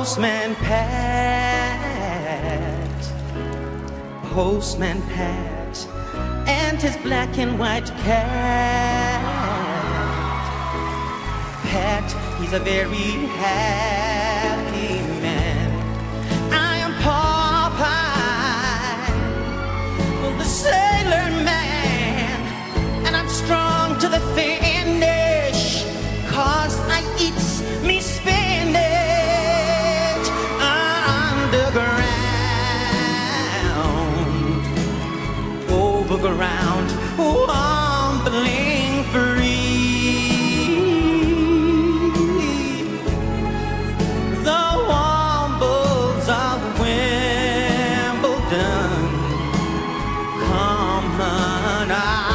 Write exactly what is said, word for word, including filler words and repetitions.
Postman Pat, Postman Pat, and his black and white cat. Pat, he's a very happy man. I am Popeye, the sailor man, and I'm strong to the finish, 'cause I eat me spinach underground, overground, wombling free. The wombles of Wimbledon, common